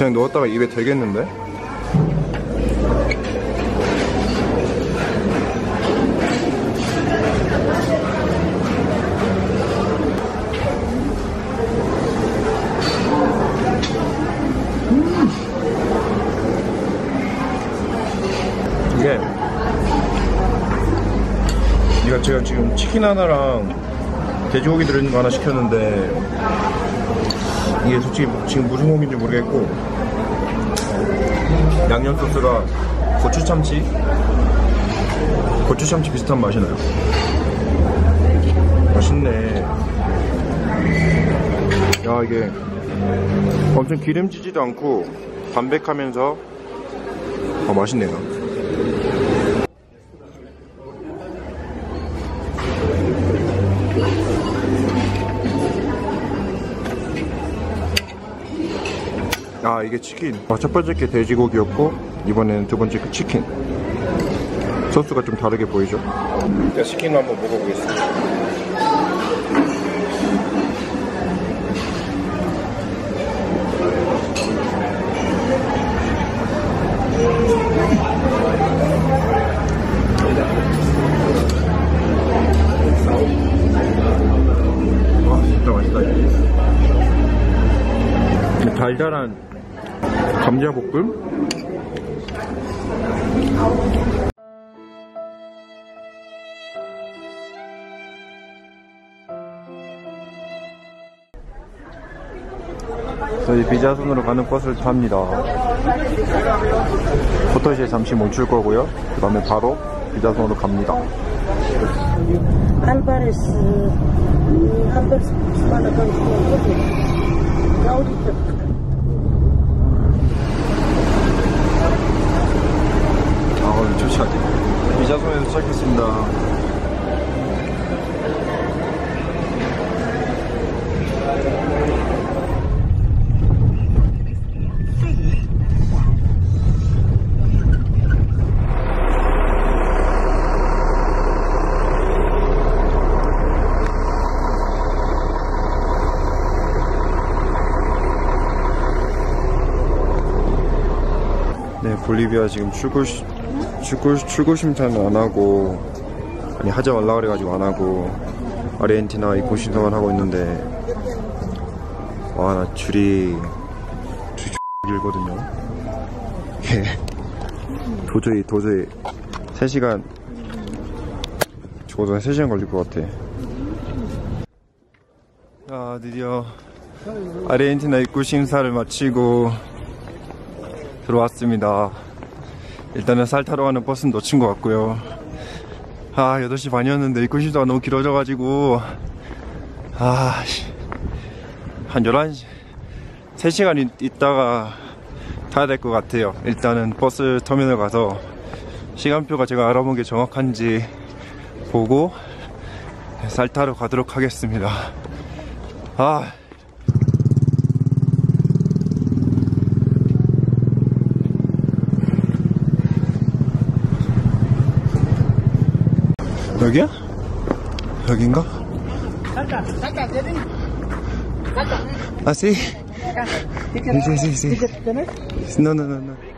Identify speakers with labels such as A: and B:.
A: 그냥 넣었다가 입에 대겠는데? 이게 제가 지금 치킨 하나랑 돼지고기 들어있는 거 하나 시켰는데 이게 솔직히 지금 무슨 고기인지 모르겠고 양념 소스가 고추참치 비슷한 맛이 나요. 맛있네. 야, 이게 엄청 기름지지도 않고 담백하면서 맛있네요. 이게 치킨. 첫 번째 게 돼지고기였고 이번에는 두 번째 게 치킨. 소스가 좀 다르게 보이죠? 제가 치킨을 한번 먹어보겠습니다. 진짜 맛있다. 달달한 감자볶음? 저희 비자손으로 가는 버스를 탑니다. 포터시에 잠시 멈출 거고요. 그 다음에 바로 비자손으로 갑니다.
B: 알바레스 한번씩
A: 오늘 좋지 않네. 비자손에서 시작했습니다. 네, 볼리비아 지금 출국 심사는 안 하고, 아니 하지 말라 그래가지고 안 하고 아르헨티나 입국 신청을 하고 있는데, 와, 나 줄이 길거든요. 도저히 3시간, 적어도 3시간 걸릴 것 같아. 드디어 아르헨티나 입국 심사를 마치고 들어왔습니다. 일단은 살 타러 가는 버스는 놓친 것 같고요. 8시 반이었는데 입국 심사가 너무 길어져가지고 한 11시 3시간 있다가 타야 될 것 같아요. 일단은 버스 터미널 가서 시간표가 제가 알아본 게 정확한지 보고 살 타러 가도록 하겠습니다. 여기야? 여긴가? 아, sí. Sí. No.